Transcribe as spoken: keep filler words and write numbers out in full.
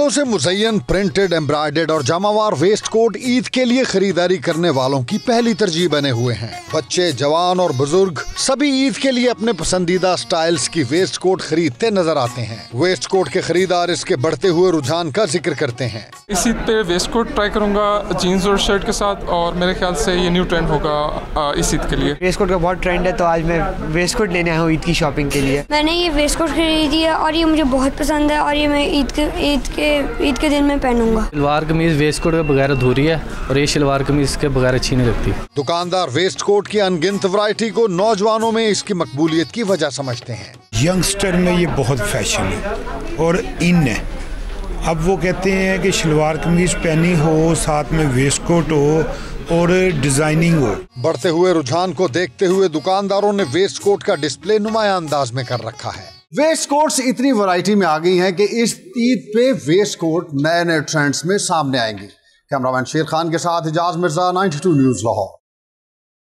रंगों से मुज़य्यन printed, embroidered और जामावार वेस्ट कोट ईद के लिए खरीदारी करने वालों की पहली तरजीह बने हुए हैं। बच्चे, जवान और बुजुर्ग सभी ईद के लिए अपने पसंदीदा स्टाइल्स की वेस्ट कोट खरीदते नजर आते हैं। वेस्ट कोट के खरीदार इसके बढ़ते हुए रुझान का जिक्र करते हैं। इस ईद पे वेस्ट कोट ट्राई करूंगा जीन्स और शर्ट के साथ, और मेरे ख्याल से ये न्यू ट्रेंड होगा इस ईद के लिए। वेस्ट कोट का बहुत ट्रेंड है, तो आज मैं वेस्ट कोट लेने आया हूँ ईद की शॉपिंग के लिए। मैंने ये वेस्ट कोट खरीदी है और ये मुझे बहुत पसंद है और ये मैं ईद के ईद के ईद के दिन में पहनूंगा। शलवार कमीज वेस्ट कोट के बगैर अधूरी है और ये शलवार कमीज के बगैर अच्छी नहीं लगती। दुकानदार वेस्ट कोट की अनगिनत वैरायटी को नौजवानों में इसकी मकबूलियत की वजह समझते हैं। यंगस्टर में ये बहुत फैशन है और इन है। अब वो कहते हैं कि शलवार कमीज पहनी हो, साथ में वेस्ट कोट हो और डिजाइनिंग हो। बढ़ते हुए रुझान को देखते हुए दुकानदारों ने वेस्ट कोट का डिस्प्ले नुमाया अंदाज में कर रखा है। वेस्ट कोट्स इतनी वैरायटी में आ गई हैं कि इस ईद पे वेस्ट कोट नए नए ट्रेंड्स में सामने आएंगी। कैमरामैन शेर खान के साथ इजाज मिर्जा, बानवे न्यूज़ लाहौर।